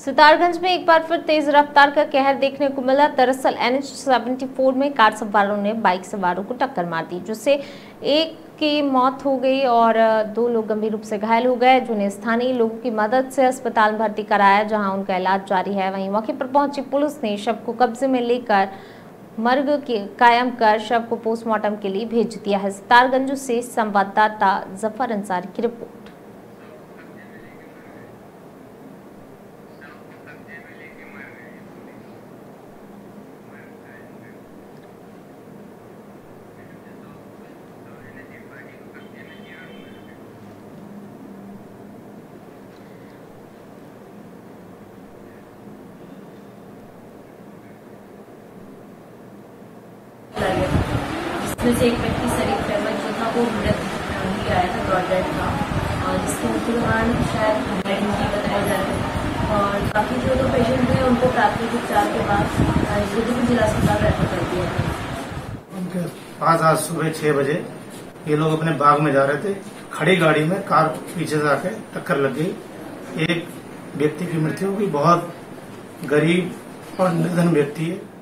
सितारगंज में एक बार फिर तेज रफ्तार का कहर देखने को मिला। दरअसल NH 74 में कार सवारों ने बाइक सवारों को टक्कर मार दी, जिससे एक की मौत हो गई और 2 लोग गंभीर रूप से घायल हो गए, जिन्हें स्थानीय लोगों की मदद से अस्पताल में भर्ती कराया, जहां उनका इलाज जारी है। वहीं मौके पर पहुंची पुलिस ने शव को कब्जे में लेकर मर्ग कायम कर शव को पोस्टमार्टम के लिए भेज दिया है। सितारगंज से संवाददाता जफर अंसारी की रिपोर्ट। जिसमें से एक व्यक्ति शरीफ अहमद जो था वो मृत ही आया था, ब्रॉड डेड था, और जिसके मृत्यु के कारण शायद डेड बॉडी बताया जा रहा है। और काफी जो लोग पेशेंट हैं उनको प्राथमिक उपचार के बाद जोधपुर जिला अस्पताल रेफर कर दिया था। उनके पास आज सुबह 6 बजे ये लोग अपने बाग में जा रहे थे। खड़ी गाड़ी में कार पीछे से आके टक्कर लग गई। एक व्यक्ति की मृत्यु हुई। बहुत गरीब और निर्धन व्यक्ति है।